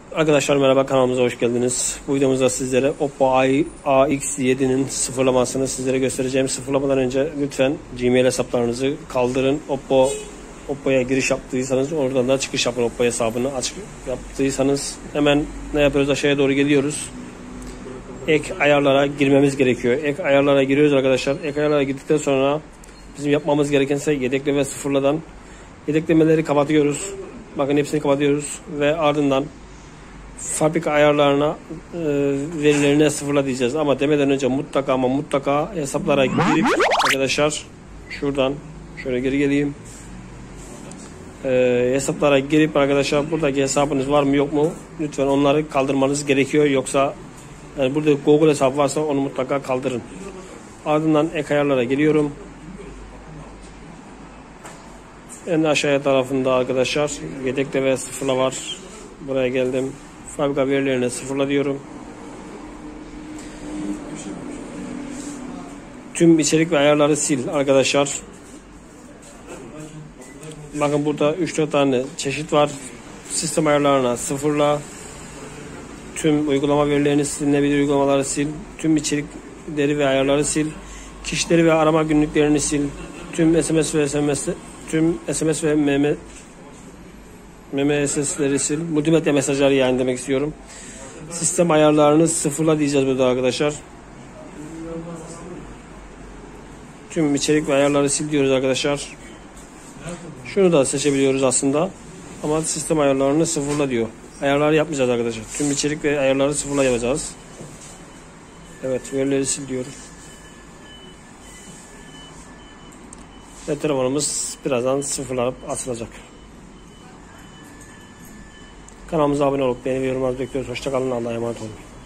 Arkadaşlar merhaba, kanalımıza hoş geldiniz. Bu videomuzda sizlere Oppo AX7'nin sıfırlamasını sizlere göstereceğim. Sıfırlamadan önce lütfen Gmail hesaplarınızı kaldırın. Oppo'ya giriş yaptıysanız oradan da çıkış yapın. Oppo hesabını açık yaptıysanız hemen ne yapıyoruz? Aşağıya doğru geliyoruz. Ek ayarlara girmemiz gerekiyor. Ek ayarlara giriyoruz arkadaşlar. Ek ayarlara girdikten sonra bizim yapmamız gerekense yedekle ve sıfırladan yedeklemeleri kapatıyoruz. Bakın hepsini kapatıyoruz ve ardından fabrika ayarlarına verilerine sıfırla diyeceğiz. Ama demeden önce mutlaka hesaplara girip arkadaşlar şuradan şöyle geri geleyim. Hesaplara girip arkadaşlar buradaki hesabınız var mı yok mu? Lütfen onları kaldırmanız gerekiyor. Yoksa yani burada Google hesabı varsa onu mutlaka kaldırın. Ardından ek ayarlara geliyorum. En aşağıya tarafında arkadaşlar yedekle ve sıfırla var. Buraya geldim. Fabrika verilerine sıfırla diyorum. Tüm içerik ve ayarları sil arkadaşlar. Bakın burada 3-4 tane çeşit var. Sistem ayarlarına sıfırla. Tüm uygulama verilerini silinebilir uygulamaları sil. Tüm içerikleri ve ayarları sil. Kişileri ve arama günlüklerini sil. Tüm SMS ve MMS'leri sil. Multimedya mesajları yani demek istiyorum. Sistem ayarlarını sıfırla diyeceğiz burada arkadaşlar. Tüm içerik ve ayarları sil diyoruz arkadaşlar. Şunu da seçebiliyoruz aslında. Ama sistem ayarlarını sıfırla diyor. Ayarları yapmayacağız arkadaşlar. Tüm içerik ve ayarları sıfırla yapacağız. Evet, verileri sil diyoruz. Ve telefonumuz birazdan sıfırlanıp atılacak. Kanalımıza abone olup beğeni ve yorumlar bekliyoruz. Hoşçakalın. Allah'a emanet olun.